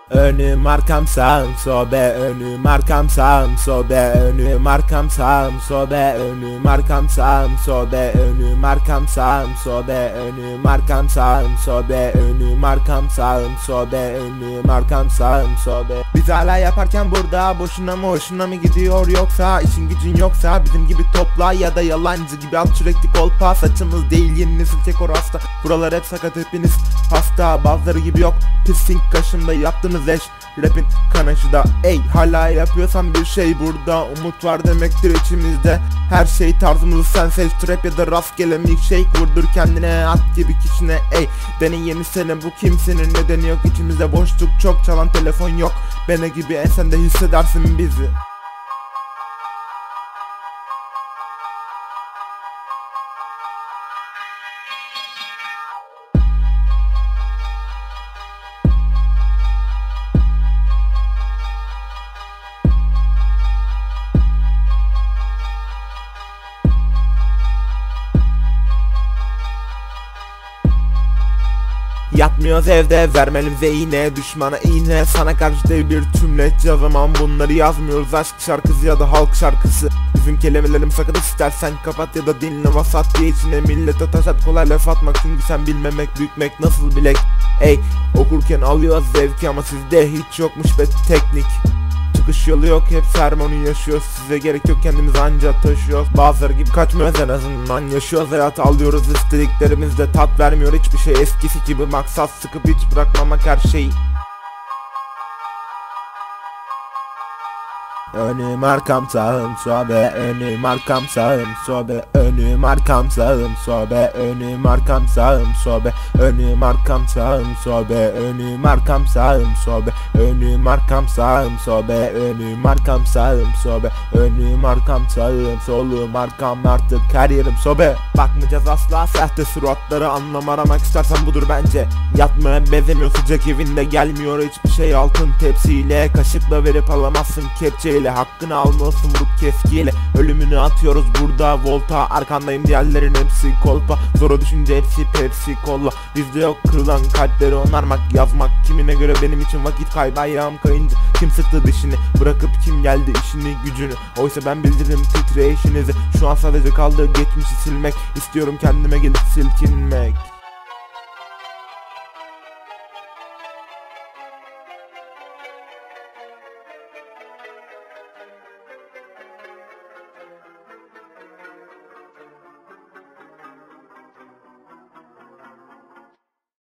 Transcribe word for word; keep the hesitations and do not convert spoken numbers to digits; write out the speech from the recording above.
Önüm arkam sağım sobe, önüm arkam sağım sobe, önüm arkam sağım sobe, önüm arkam sağım sobe, önüm arkam sağım sobe, önüm arkam sağım sobe, önüm arkam sağım sobe, önüm arkam sağım sobe. Biz hala yaparken burada boşuna mı hoşuna mı gidiyor, yoksa işin gücün yoksa bizim gibi topla ya da yalancı gibi at sürekli kolpa. Saçımız değil yeni nesil tek o rasta, buralar hep sakat hepiniz hasta, bazıları gibi yok pislik kaşımda yaptığınız eş. Rapin kanaşı da ey, hala yapıyorsan bir şey burada, umut var demektir içimizde. Her şey tarzımızı sen seç, trap ya da rastgele milkshake, vurdur kendine at gibi kişine ey. Deney yeni sene bu kimsenin nedeni yok, içimizde boşluk çok, çalan telefon yok. Bene gibi en sen de hissedersin bizi. Yatmıyoruz evde, vermelim yine düşmana iğne, sana karşı dev bir tümleç yazamam, bunları yazmıyoruz aşk şarkısı ya da halk şarkısı. Bizim kelimelerim sakın, istersen kapat ya da dinle vasat diye içine millete taş at, kolay laf atmak çünkü sen bilmemek büyütmek nasıl bilek. Ey okurken alıyoruz zevki ama sizde hiç yokmuş be teknik. Çıkış yolu yok, hep sermonu yaşıyoruz, size gerek yok, kendimiz anca taşıyoruz. Bazıları gibi kaçmıyoruz, en azından yaşıyoruz, hayat alıyoruz, istediklerimizde tat vermiyor hiçbir şey eskisi gibi, maksat sıkıp hiç bırakmamak her şeyi. Önüm arkam sağım sobe, önüm arkam sağım sobe, önüm arkam sağım sobe, önüm arkam sağım sobe, önüm arkam sağım sobe, önüm arkam sağım sobe, önüm arkam sağım sobe, önüm arkam sağım sobe, önüm arkam sağım solum arkam artık her yerim sobe. Bakmayacağız asla sahte suratları, anlam aramak istersen budur bence. Yatmaya benzemiyor, sıcak evinde gelmiyor hiçbir şey, altın tepsiyle kaşıkla verip alamazsın kepçeyle. Hakkını almalısın bu keskiyle, ölümünü atıyoruz burada volta, arkandayım diğerlerin hepsi kolpa. Zora düşünce hepsi Pepsi Cola, bizde yok kırılan kalpleri onarmak, yazmak kimine göre benim için vakit kaybı. Ayağım kayınca kim sıktı dişini, bırakıp kim geldi işini gücünü, oysa ben bildirim titreyişinizi. Şu an sadece kaldı geçmişi silmek, istiyorum kendime gelip silkinmek.